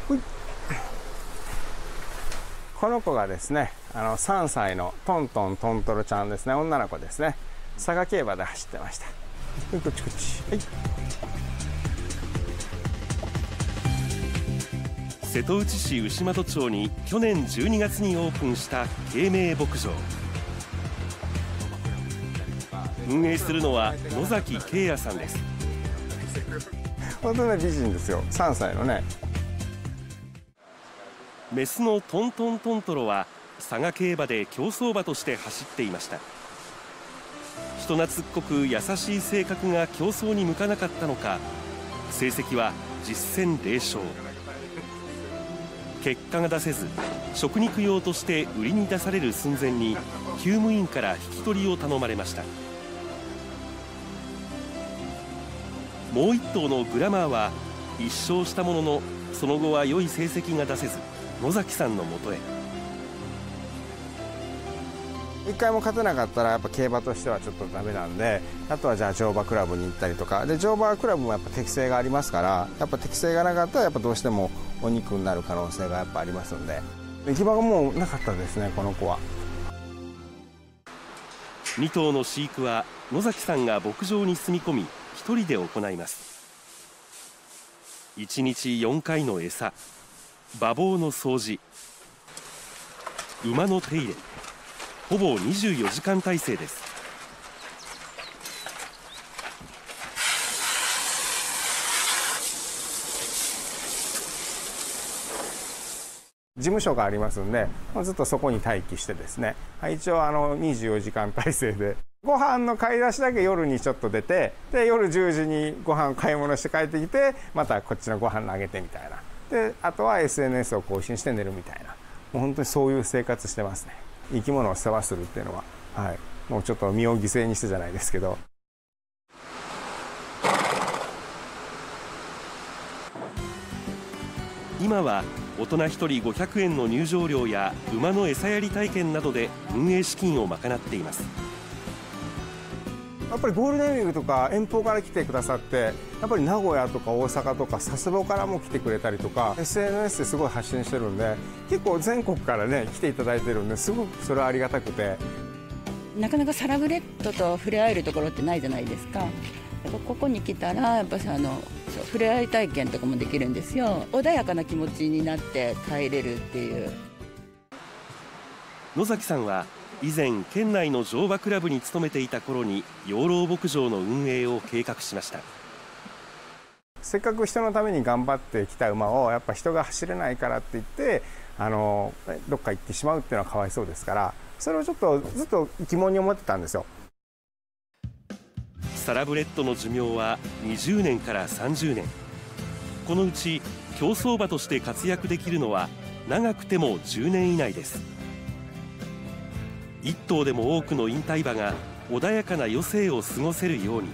この子がですね、3歳のトントントントロちゃんですね。女の子ですね。佐賀競馬で走ってました。こっちこっち。はい。 瀬戸内市牛窓町に去年12月にオープンした慶明牧場。運営するのは野崎圭也さんです。 本当ね、美人ですよ。3歳のね。 メスのトントントントロは佐賀競馬で競走馬として走っていました。人懐っこく優しい性格が競争に向かなかったのか、成績は10戦0勝。結果が出せず、食肉用として売りに出される寸前に厩務員から引き取りを頼まれました。もう1頭のグラマーは1勝したものの、その後は良い成績が出せず野崎さんのもとへ。 1回も勝てなかったらやっぱ競馬としてはちょっとダメなんで、あとはじゃあ乗馬クラブに行ったりとかで、乗馬クラブもやっぱ適性がありますから、やっぱ適性がなかったらやっぱどうしてもお肉になる可能性がやっぱありますんで、行き場がもうなかったですね、この子は。 2頭の飼育は野崎さんが牧場に住み込み1人で行います。1日4回の餌、馬房の掃除、馬の手入れ、ほぼ24時間体制です。 事務所がありますんで、ずっとそこに待機してですね、一応24時間体制で、ご飯の買い出しだけ夜にちょっと出て、で夜10時にご飯買い物して帰ってきて、またこっちのご飯投げてみたいな。であとは SNS を更新して寝るみたいな、もう本当にそういう生活してますね。生き物を世話するっていうのは、はい、もうちょっと身を犠牲にしてじゃないですけど。 今は大人1人500円の入場料や馬の餌やり体験などで運営資金を賄っています。 やっぱりゴールデンウィークとか遠方から来てくださって、やっぱり名古屋とか大阪とか佐世保からも来てくれたりとか、 SNS ですごい発信してるんで、結構全国からね来ていただいてるんで、すごくそれはありがたくて。 なかなかサラブレッドと触れ合えるところってないじゃないですか。やっぱここに来たらやっぱ触れ合い体験とかもできるんですよ。穏やかな気持ちになって帰れるっていう。 野崎さんは以前県内の乗馬クラブに勤めていた頃に養老牧場の運営を計画しました。 せっかく人のために頑張ってきた馬をやっぱ人が走れないからって言ってどっか行ってしまうっていうのはかわいそうですから、それをちょっとずっと疑問に思ってたんですよ。 サラブレッドの寿命は20年から30年。このうち競走馬として活躍できるのは長くても10年以内です。1頭でも多くの引退馬が穏やかな余生を過ごせるように、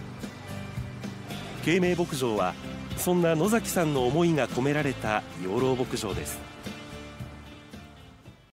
慶明牧場はそんな野崎さんの思いが込められた養老牧場です。